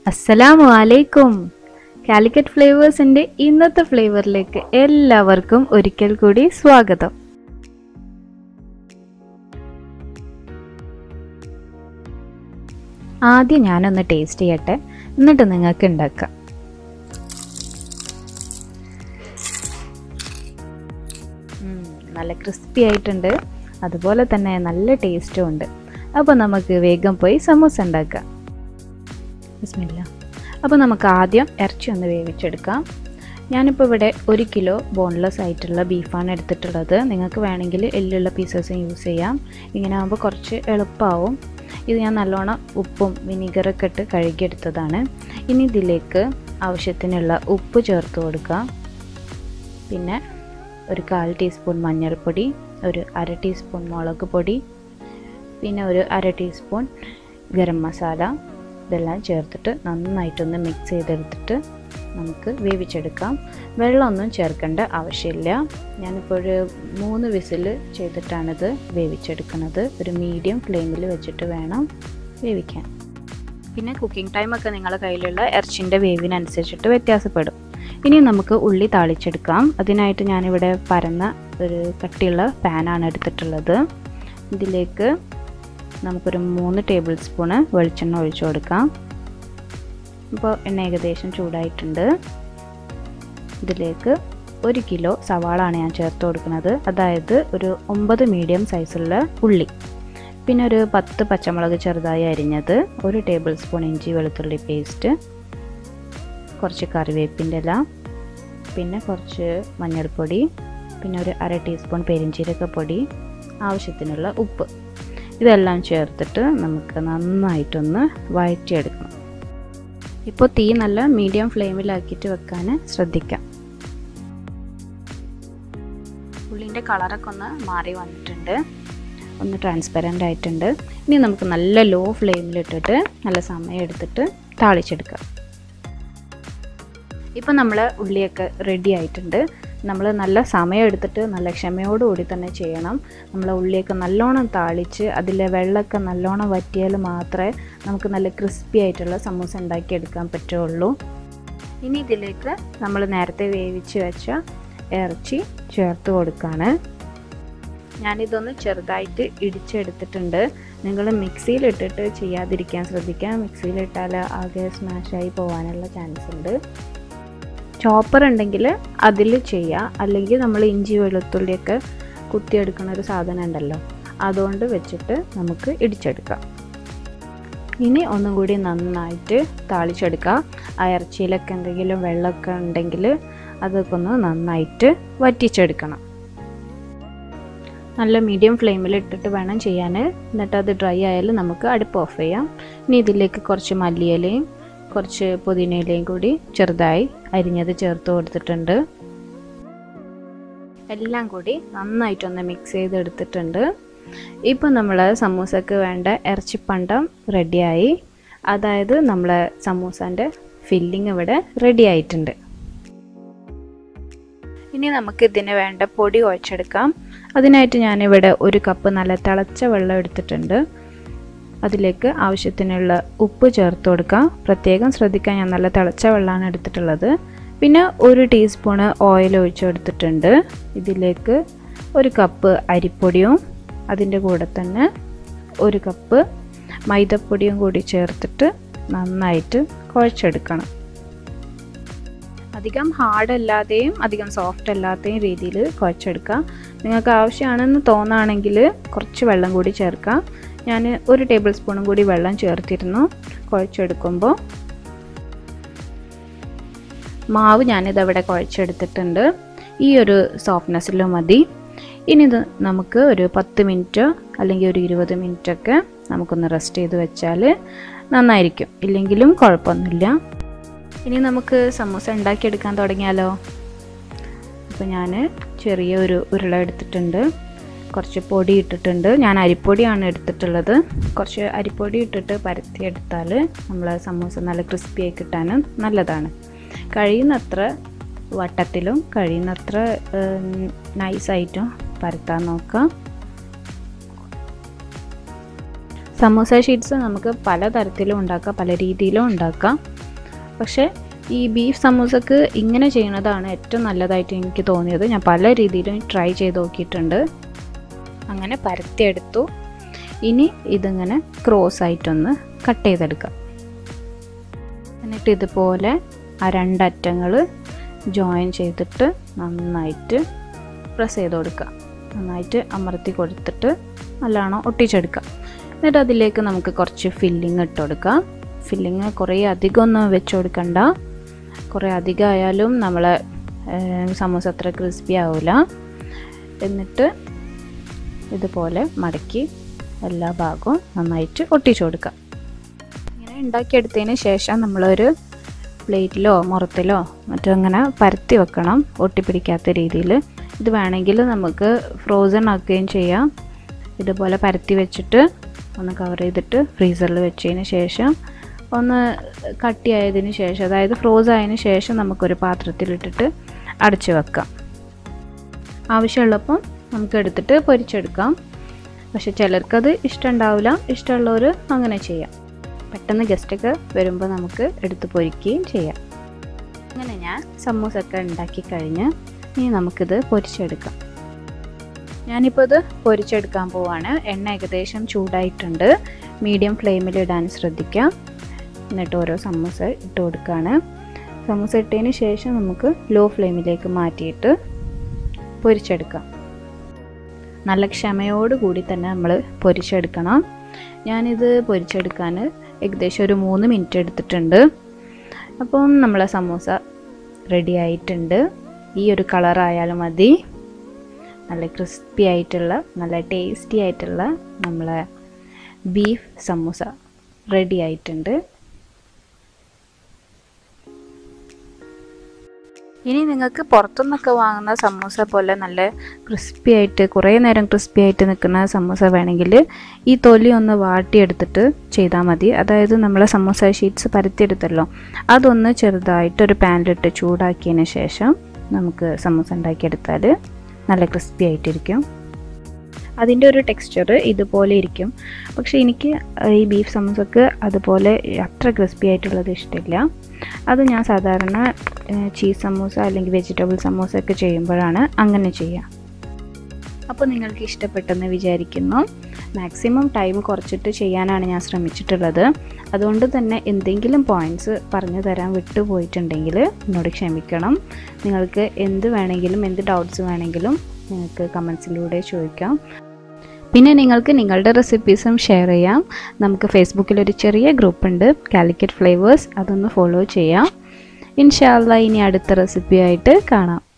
അസ്സലാമു അലൈക്കും. കാലിക്കറ്റ് ഫ്ലേവേഴ്സിൻ്റെ ഇന്നത്തെ ഫ്ലേവറിലേക്ക് എല്ലാവർക്കും ഒരിക്കൽ കൂടി സ്വാഗതം. ആദ്യം ഞാനൊന്ന് ടേസ്റ്റ് ചെയ്യട്ടെ, എന്നിട്ട് നിങ്ങൾക്ക് ഉണ്ടാക്കാം. നല്ല ക്രിസ്പി ആയിട്ടുണ്ട്, അതുപോലെ തന്നെ നല്ല ടേസ്റ്റും ഉണ്ട്. അപ്പോൾ നമുക്ക് വേഗം പോയി സമൂസ ഉണ്ടാക്കാം. ബിസ്മില്ലാ. അപ്പോൾ നമുക്ക് ആദ്യം ഇറച്ചി ഒന്ന് വേവിച്ചെടുക്കാം. ഞാനിപ്പോൾ ഇവിടെ 1 കിലോ ബോൺലെസ് ആയിട്ടുള്ള ബീഫാണ് എടുത്തിട്ടുള്ളത്. നിങ്ങൾക്ക് വേണമെങ്കിൽ എല്ലുള്ള പീസസും യൂസ് ചെയ്യാം. ഇങ്ങനെ ആകുമ്പോൾ കുറച്ച് എളുപ്പമാവും. ഇത് ഞാൻ നല്ലോണം ഉപ്പും വിനീഗറൊക്കെ ഇട്ട് കഴുകിയെടുത്തതാണ്. ഇനി ഇതിലേക്ക് ആവശ്യത്തിനുള്ള ഉപ്പ് ചേർത്ത് കൊടുക്കുക. പിന്നെ ഒരു 1/4 ടീസ്പൂൺ മഞ്ഞൾപ്പൊടി, ഒരു 1/2 ടീസ്പൂൺ മുളക് പൊടി, പിന്നെ ഒരു 1/2 ടീസ്പൂൺ ഗരം മസാല. ഇതെല്ലാം ചേർത്തിട്ട് നന്നായിട്ടൊന്ന് മിക്സ് ചെയ്തെടുത്തിട്ട് നമുക്ക് വേവിച്ചെടുക്കാം. വെള്ളമൊന്നും ചേർക്കേണ്ട ആവശ്യമില്ല. ഞാനിപ്പോൾ ഒരു 3 വിസിൽ ചെയ്തിട്ടാണിത് വേവിച്ചെടുക്കുന്നത്. ഒരു മീഡിയം ഫ്ലെയിമിൽ വെച്ചിട്ട് വേണം വേവിക്കാൻ. പിന്നെ കുക്കിംഗ് ടൈമൊക്കെ നിങ്ങളുടെ കയ്യിലുള്ള ഇറച്ചിൻ്റെ വേവിനനുസരിച്ചിട്ട് വ്യത്യാസപ്പെടും. ഇനി നമുക്ക് ഉള്ളി താളിച്ചെടുക്കാം. അതിനായിട്ട് ഞാനിവിടെ പരന്ന ഒരു കട്ടിയുള്ള പാനാണ് എടുത്തിട്ടുള്ളത്. ഇതിലേക്ക് നമുക്കൊരു 3 ടേബിൾ സ്പൂണ് വെളിച്ചെണ്ണ ഒഴിച്ചു കൊടുക്കാം. ഇപ്പോൾ എണ്ണ ഏകദേശം ചൂടായിട്ടുണ്ട്. ഇതിലേക്ക് 1 കിലോ സവാളാണ് ഞാൻ ചേർത്ത് കൊടുക്കുന്നത്. അതായത് ഒരു 9 മീഡിയം സൈസുള്ള ഉള്ളി, പിന്നെ ഒരു 10 പച്ചമുളക് ചെറുതായി അരിഞ്ഞത്, 1 ടേബിൾ സ്പൂൺ ഇഞ്ചി വെളുത്തുള്ളി പേസ്റ്റ്, കുറച്ച് കറിവേപ്പിൻ്റെ ഇല, പിന്നെ കുറച്ച് മഞ്ഞൾപ്പൊടി, പിന്നെ ഒരു 1/2 ടീസ്പൂൺ പെരിഞ്ചീരകപ്പൊടി, ആവശ്യത്തിനുള്ള ഉപ്പ്. ഇതെല്ലാം ചേർത്തിട്ട് നമുക്ക് നന്നായിട്ടൊന്ന് വഴറ്റിയെടുക്കണം. ഇപ്പോൾ തീ നല്ല മീഡിയം ഫ്ലെയിമിലാക്കിയിട്ട് വെക്കാൻ ശ്രദ്ധിക്കാം. ഉള്ളിൻ്റെ കളറൊക്കെ ഒന്ന് മാറി വന്നിട്ടുണ്ട്, ഒന്ന് ട്രാൻസ്പെറൻ്റ് ആയിട്ടുണ്ട്. ഇനി നമുക്ക് നല്ല ലോ ഫ്ലെയിമിലിട്ടിട്ട് നല്ല സമയം എടുത്തിട്ട് താളിച്ചെടുക്കാം. ഇപ്പോൾ നമ്മൾ ഉള്ളിയൊക്കെ റെഡി ആയിട്ടുണ്ട്. നമ്മൾ നല്ല സമയം എടുത്തിട്ട് നല്ല ക്ഷമയോടുകൂടി തന്നെ ചെയ്യണം. നമ്മൾ ഉള്ളിയൊക്കെ നല്ലോണം താളിച്ച് അതിലെ വെള്ളമൊക്കെ നല്ലോണം വറ്റിയാൽ മാത്രമേ നമുക്ക് നല്ല ക്രിസ്പി ആയിട്ടുള്ള സമൂസ ഉണ്ടാക്കിയെടുക്കാൻ പറ്റുള്ളൂ. ഇനി ഇതിലേക്ക് നമ്മൾ നേരത്തെ വേവിച്ച് വെച്ച ഇറച്ചി ചേർത്ത് കൊടുക്കുകയാണ്. ഞാനിതൊന്ന് ചെറുതായിട്ട് ഇടിച്ചെടുത്തിട്ടുണ്ട്. നിങ്ങൾ മിക്സിയിലിട്ടിട്ട് ചെയ്യാതിരിക്കാൻ ശ്രദ്ധിക്കുക. മിക്സിയിലിട്ടാൽ ആകെ സ്മാഷായി പോകാനുള്ള ചാൻസ് ഉണ്ട്. ചോപ്പർ ഉണ്ടെങ്കിൽ അതിൽ ചെയ്യുക, അല്ലെങ്കിൽ നമ്മൾ ഇഞ്ചി വെളുത്തുള്ളിയൊക്കെ കുത്തിയെടുക്കുന്ന ഒരു സാധനം ഉണ്ടല്ലോ, അതുകൊണ്ട് വെച്ചിട്ട് നമുക്ക് ഇടിച്ചെടുക്കാം. ഇനി ഒന്നും കൂടി നന്നായിട്ട് താളിച്ചെടുക്കുക. ആ ഇറച്ചിയിലൊക്കെ എന്തെങ്കിലും വെള്ളമൊക്കെ ഉണ്ടെങ്കിൽ അതൊക്കെ ഒന്ന് നന്നായിട്ട് വറ്റിച്ചെടുക്കണം. നല്ല മീഡിയം ഫ്ലെയിമിൽ ഇട്ടിട്ട് വേണം ചെയ്യാൻ. എന്നിട്ട് അത് ഡ്രൈ ആയാൽ നമുക്ക് അടുപ്പ് ഓഫ് ചെയ്യാം. ഇനി ഇതിലേക്ക് കുറച്ച് മല്ലിയിലയും കുറച്ച് പുതിനയിലയും കൂടി ചെറുതായി അരിഞ്ഞത് ചേർത്ത് കൊടുത്തിട്ടുണ്ട്. എല്ലാം കൂടി നന്നായിട്ടൊന്ന് മിക്സ് ചെയ്തെടുത്തിട്ടുണ്ട്. ഇപ്പോൾ നമ്മൾ സമൂസക്ക് വേണ്ട ഇറച്ചിപ്പണ്ടം റെഡിയായി. അതായത് നമ്മളെ സമൂസൻ്റെ ഫില്ലിങ് ഇവിടെ റെഡി ആയിട്ടുണ്ട്. ഇനി നമുക്ക് ഇതിന് വേണ്ട പൊടി കുഴച്ചെടുക്കാം. അതിനായിട്ട് ഞാനിവിടെ 1 കപ്പ് നല്ല തിളച്ച വെള്ളം എടുത്തിട്ടുണ്ട്. അതിലേക്ക് ആവശ്യത്തിനുള്ള ഉപ്പ് ചേർത്ത് കൊടുക്കാം. പ്രത്യേകം ശ്രദ്ധിക്കാൻ, ഞാൻ നല്ല തിളച്ച വെള്ളമാണ് എടുത്തിട്ടുള്ളത്. പിന്നെ 1 ടീസ്പൂണ് ഓയിൽ ഒഴിച്ചു കൊടുത്തിട്ടുണ്ട്. ഇതിലേക്ക് 1 കപ്പ് അരിപ്പൊടിയും അതിൻ്റെ കൂടെ തന്നെ 1 കപ്പ് മൈദപ്പൊടിയും കൂടി ചേർത്തിട്ട് നന്നായിട്ട് കുഴച്ചെടുക്കണം. അധികം ഹാർഡ് അല്ലാതെയും അധികം സോഫ്റ്റ് അല്ലാത്തയും രീതിയിൽ കുഴച്ചെടുക്കാം. നിങ്ങൾക്ക് ആവശ്യമാണെന്ന് തോന്നുകയാണെങ്കിൽ കുറച്ച് വെള്ളം കൂടി ചേർക്കാം. ഞാൻ 1 ടേബിൾ സ്പൂണും കൂടി വെള്ളം ചേർത്തിരുന്നു കുഴച്ചെടുക്കുമ്പോൾ. മാവ് ഞാനിതവിടെ കുഴച്ചെടുത്തിട്ടുണ്ട്. ഈ ഒരു സോഫ്റ്റ്നെസ്സിൽ മതി. ഇനി ഇത് നമുക്ക് ഒരു 10 മിനിറ്റ് അല്ലെങ്കിൽ ഒരു 20 മിനിറ്റൊക്കെ നമുക്കൊന്ന് റെസ്റ്റ് ചെയ്ത് വെച്ചാൽ നന്നായിരിക്കും. ഇല്ലെങ്കിലും കുഴപ്പമൊന്നുമില്ല. ഇനി നമുക്ക് സമൂസ ഉണ്ടാക്കിയെടുക്കാൻ തുടങ്ങിയാലോ. അപ്പോൾ ഞാൻ ചെറിയ ഒരു ഉരുള എടുത്തിട്ടുണ്ട്. കുറച്ച് പൊടി ഇട്ടിട്ടുണ്ട്. ഞാൻ അരിപ്പൊടിയാണ് എടുത്തിട്ടുള്ളത്. കുറച്ച് അരിപ്പൊടി ഇട്ടിട്ട് പരത്തിയെടുത്താൽ നമ്മളെ സമൂസ നല്ല ക്രിസ്പിയായി കിട്ടാൻ നല്ലതാണ്. കഴിയുന്നത്ര വട്ടത്തിലും കഴിയുന്നത്ര നൈസായിട്ടും പരത്താൻ നോക്കുക. സമൂസ ഷീറ്റ്സ് നമുക്ക് പല തരത്തിലും ഉണ്ടാക്കാം, പല രീതിയിലും ഉണ്ടാക്കാം. പക്ഷേ ഈ ബീഫ് സമൂസക്ക് ഇങ്ങനെ ചെയ്യുന്നതാണ് ഏറ്റവും നല്ലതായിട്ട് എനിക്ക് തോന്നിയത്. ഞാൻ പല രീതിയിലും ട്രൈ ചെയ്ത് നോക്കിയിട്ടുണ്ട്. അങ്ങനെ പരത്തിയെടുത്തു. ഇനി ഇതിങ്ങനെ ക്രോസ് ആയിട്ടൊന്ന് കട്ട് ചെയ്തെടുക്കാം. എന്നിട്ട് ഇതുപോലെ ആ രണ്ടറ്റങ്ങൾ ജോയിൻ ചെയ്തിട്ട് നന്നായിട്ട് പ്രസ് ചെയ്ത് കൊടുക്കുക. നന്നായിട്ട് അമർത്തി കൊടുത്തിട്ട് നല്ലോണം ഒട്ടിച്ചെടുക്കുക. എന്നിട്ട് അതിലേക്ക് നമുക്ക് കുറച്ച് ഫില്ലിങ് ഇട്ട് കൊടുക്കാം. ഫില്ലിങ് കുറേ അധികമൊന്നും വെച്ച് കൊടുക്കണ്ട. കുറേ അധികമായാലും നമ്മളെ സമൂസ അത്ര ക്രിസ്പി ആവില്ല. എന്നിട്ട് ഇതുപോലെ മടക്കി എല്ലാ ഭാഗവും നന്നായിട്ട് ഒട്ടിച്ചു കൊടുക്കുക. ഇങ്ങനെ ഉണ്ടാക്കിയെടുത്തതിന് ശേഷം നമ്മളൊരു പ്ലേറ്റിലോ മുറത്തിലോ മറ്റോ അങ്ങനെ പരത്തി വെക്കണം, ഒട്ടിപ്പിടിക്കാത്ത രീതിയിൽ. ഇത് വേണമെങ്കിൽ നമുക്ക് ഫ്രോസൺ ആക്കുകയും ചെയ്യാം. ഇതുപോലെ പരത്തി വെച്ചിട്ട് ഒന്ന് കവർ ചെയ്തിട്ട് ഫ്രീസറിൽ വെച്ചതിന് ശേഷം ഒന്ന് കട്ടിയായതിന് ശേഷം, അതായത് ഫ്രോസ് ആയതിന് ശേഷം നമുക്കൊരു പാത്രത്തിലിട്ടിട്ട് അടച്ചു വെക്കാം. ആവശ്യമുള്ളപ്പം നമുക്ക് എടുത്തിട്ട് പൊരിച്ചെടുക്കാം. പക്ഷെ ചിലർക്കത് ഇഷ്ടമുണ്ടാവില്ല. ഇഷ്ടമുള്ളവർ അങ്ങനെ ചെയ്യാം. പെട്ടെന്ന് ഗസ്റ്റൊക്കെ വരുമ്പോൾ നമുക്ക് എടുത്ത് പൊരിക്കുകയും ചെയ്യാം. അങ്ങനെ ഞാൻ സമൂസൊക്കെ ഉണ്ടാക്കി കഴിഞ്ഞ് ഇനി നമുക്കിത് പൊരിച്ചെടുക്കാം. ഞാനിപ്പോൾ ഇത് പൊരിച്ചെടുക്കാൻ പോവാണ്. എണ്ണ ഏകദേശം ചൂടായിട്ടുണ്ട്. മീഡിയം ഫ്ലെയിമിൽ ഇടാൻ ശ്രദ്ധിക്കാം. എന്നിട്ട് ഓരോ സമൂസ ഇട്ട് കൊടുക്കുകയാണ്. സമൂസ ഇട്ടതിന് ശേഷം നമുക്ക് ലോ ഫ്ലെയിമിലേക്ക് മാറ്റിയിട്ട് പൊരിച്ചെടുക്കാം. നല്ല ക്ഷമയോടുകൂടി തന്നെ നമ്മൾ പൊരിച്ചെടുക്കണം. ഞാനിത് പൊരിച്ചെടുക്കാൻ ഏകദേശം ഒരു 3 മിനിറ്റ് എടുത്തിട്ടുണ്ട്. അപ്പം നമ്മളെ സമൂസ റെഡി ആയിട്ടുണ്ട്. ഈ ഒരു കളറായാലും മതി. നല്ല ക്രിസ്പി ആയിട്ടുള്ള നല്ല ടേസ്റ്റി ആയിട്ടുള്ള നമ്മളെ ബീഫ് സമൂസ റെഡി ആയിട്ടുണ്ട്. ഇനി നിങ്ങൾക്ക് പുറത്തുനിന്നൊക്കെ വാങ്ങുന്ന സമൂസ പോലെ നല്ല ക്രിസ്പി ആയിട്ട് കുറേ നേരം ക്രിസ്പി ആയിട്ട് നിൽക്കുന്ന സമൂസ വേണമെങ്കിൽ ഈ തൊലി ഒന്ന് വാട്ടിയെടുത്തിട്ട് ചെയ്താൽ മതി. അതായത് നമ്മളെ സമൂസ ഷീറ്റ്സ് പരത്തിയെടുത്തല്ലോ, അതൊന്ന് ചെറുതായിട്ട് ഒരു പാനിലിട്ട് ചൂടാക്കിയതിന് ശേഷം നമുക്ക് സമൂസ ഉണ്ടാക്കിയെടുത്താൽ നല്ല ക്രിസ്പി ആയിട്ടിരിക്കും. അതിൻ്റെ ഒരു ടെക്സ്ചർ ഇതുപോലെ ഇരിക്കും. പക്ഷേ എനിക്ക് ഈ ബീഫ് സമൂസക്ക് അതുപോലെ അത്ര ക്രിസ്പി ആയിട്ടുള്ളത് ഇഷ്ടമില്ല. അത് ഞാൻ സാധാരണ ചീസ് സമൂസ അല്ലെങ്കിൽ വെജിറ്റബിൾ സമൂസ ഒക്കെ ചെയ്യുമ്പോഴാണ് അങ്ങനെ ചെയ്യുക. അപ്പോൾ നിങ്ങൾക്ക് ഇഷ്ടപ്പെട്ടെന്ന് വിചാരിക്കുന്നു. മാക്സിമം ടൈം കുറച്ചിട്ട് ചെയ്യാനാണ് ഞാൻ ശ്രമിച്ചിട്ടുള്ളത്. അതുകൊണ്ട് തന്നെ എന്തെങ്കിലും പോയിൻറ്റ്സ് പറഞ്ഞു തരാൻ വിട്ടുപോയിട്ടുണ്ടെങ്കിൽ എന്നോട് ക്ഷമിക്കണം. നിങ്ങൾക്ക് എന്ത് വേണമെങ്കിലും, എന്ത് ഡൗട്ട്സ് വേണമെങ്കിലും നിങ്ങൾക്ക് കമൻസിലൂടെ ചോദിക്കാം. പിന്നെ നിങ്ങൾക്ക് നിങ്ങളുടെ റെസിപ്പീസും ഷെയർ ചെയ്യാം. നമുക്ക് ഫേസ്ബുക്കിലൊരു ചെറിയ ഗ്രൂപ്പുണ്ട്, കാലിക്കറ്റ് ഫ്ലേവേഴ്സ്. അതൊന്ന് ഫോളോ ചെയ്യാം. ഇൻഷാ അല്ലാഹ് ഇനി അടുത്ത റെസിപ്പിയായിട്ട് കാണാം.